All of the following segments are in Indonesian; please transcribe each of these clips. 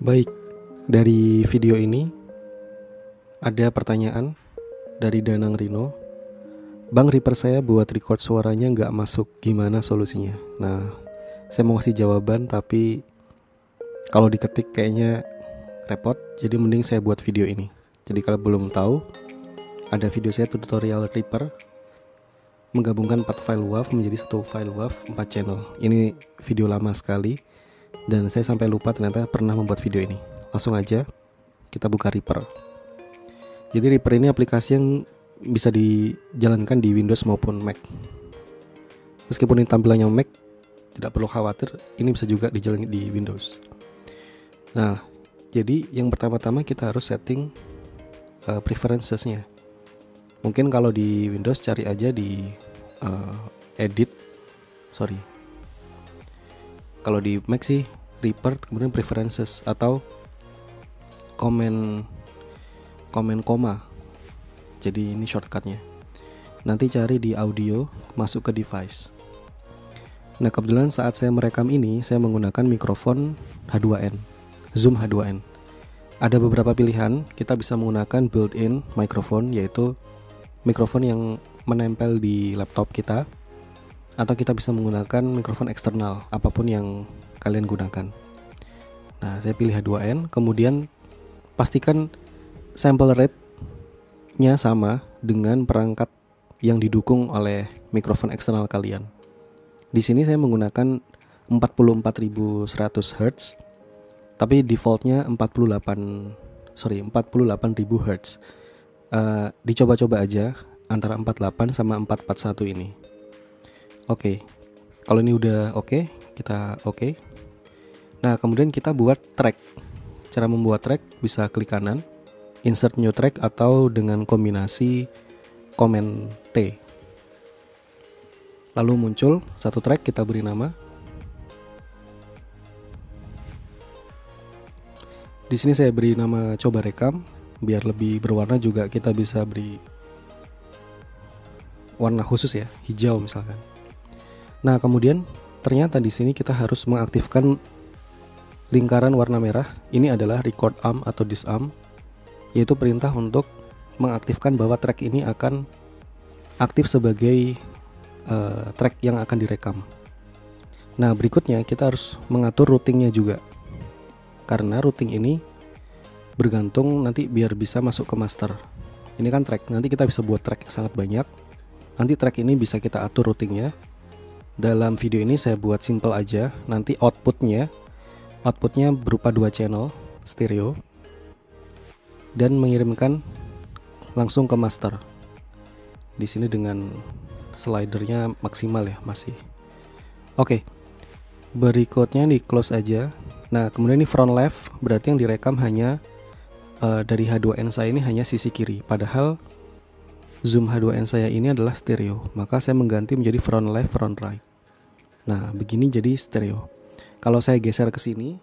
Baik, dari video ini ada pertanyaan dari Danang Rino. Bang, Reaper saya buat record suaranya nggak masuk, gimana solusinya? Nah, saya mau kasih jawaban tapi kalau diketik kayaknya repot, jadi mending saya buat video ini. Jadi kalau belum tahu, ada video saya tutorial Reaper menggabungkan 4 file WAV menjadi satu file WAV 4 channel. Ini video lama sekali dan saya sampai lupa ternyata pernah membuat video ini. Langsung aja kita buka Reaper. Jadi Reaper ini aplikasi yang bisa dijalankan di Windows maupun Mac. Meskipun ini tampilannya Mac, tidak perlu khawatir, ini bisa juga dijalankan di Windows. Nah, jadi yang pertama-tama kita harus setting preferences-nya. Mungkin kalau di Windows cari aja di kalau di Mac sih Reaper kemudian preferences atau komen koma. Jadi ini shortcutnya. Nanti cari di audio, masuk ke device. Nah, kebetulan saat saya merekam ini saya menggunakan mikrofon H2n, Zoom H2n. Ada beberapa pilihan, kita bisa menggunakan built-in mikrofon, yaitu mikrofon yang menempel di laptop kita, atau kita bisa menggunakan mikrofon eksternal, apapun yang kalian gunakan. Nah, saya pilih H2n, kemudian pastikan sample rate-nya sama dengan perangkat yang didukung oleh mikrofon eksternal kalian. Di sini saya menggunakan 44.100 Hz, tapi defaultnya 48.000 Hz. Dicoba-coba aja antara 48 sama 441 ini. Oke. Kalau ini udah oke, kita oke. Nah, kemudian kita buat track. Cara membuat track bisa klik kanan, insert new track, atau dengan kombinasi Command T. Lalu muncul satu track, kita beri nama. Di sini saya beri nama coba rekam, biar lebih berwarna. Juga kita bisa beri warna khusus ya, hijau misalkan. Nah, kemudian ternyata di sini kita harus mengaktifkan lingkaran warna merah. Ini adalah record arm atau disarm, yaitu perintah untuk mengaktifkan bahwa track ini akan aktif sebagai track yang akan direkam. Nah, berikutnya kita harus mengatur routingnya juga, karena routing ini bergantung nanti biar bisa masuk ke master. Ini kan track, nanti kita bisa buat track sangat banyak. Nanti track ini bisa kita atur routingnya. Dalam video ini saya buat simple aja. Nanti outputnya berupa 2 channel stereo dan mengirimkan langsung ke master. Di sini dengan slidernya maksimal ya, masih. Oke. Berikutnya di close aja. Nah, kemudian ini front left, berarti yang direkam hanya dari H2n saya ini hanya sisi kiri. Padahal Zoom H2n saya ini adalah stereo, maka saya mengganti menjadi front left, front right. Nah, begini jadi stereo. Kalau saya geser ke sini,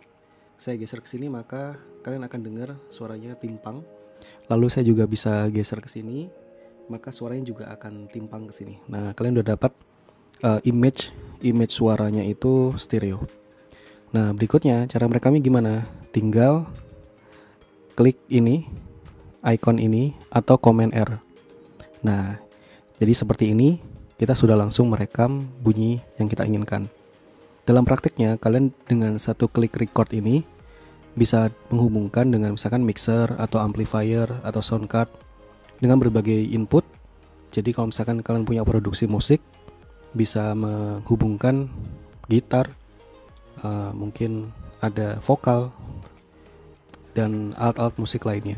maka kalian akan dengar suaranya timpang. Lalu saya juga bisa geser ke sini, maka suaranya juga akan timpang ke sini. Nah, kalian udah dapat image suaranya itu stereo. Nah, berikutnya cara merekamnya gimana? Tinggal klik ini, icon ini, atau Command R. Nah, jadi seperti ini kita sudah langsung merekam bunyi yang kita inginkan. Dalam praktiknya, kalian dengan satu klik record ini bisa menghubungkan dengan misalkan mixer atau amplifier atau sound card dengan berbagai input. Jadi kalau misalkan kalian punya produksi musik, bisa menghubungkan gitar, mungkin ada vokal dan alat-alat musik lainnya.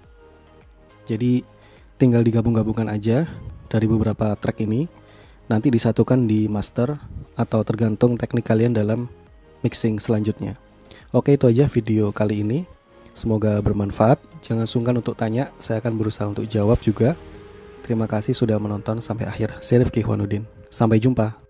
Jadi tinggal digabung-gabungkan aja dari beberapa track ini, nanti disatukan di master atau tergantung teknik kalian dalam mixing selanjutnya. Oke, itu aja video kali ini. Semoga bermanfaat. Jangan sungkan untuk tanya, saya akan berusaha untuk jawab juga. Terima kasih sudah menonton sampai akhir. Saya Rifki Ikhwanuddin. Sampai jumpa.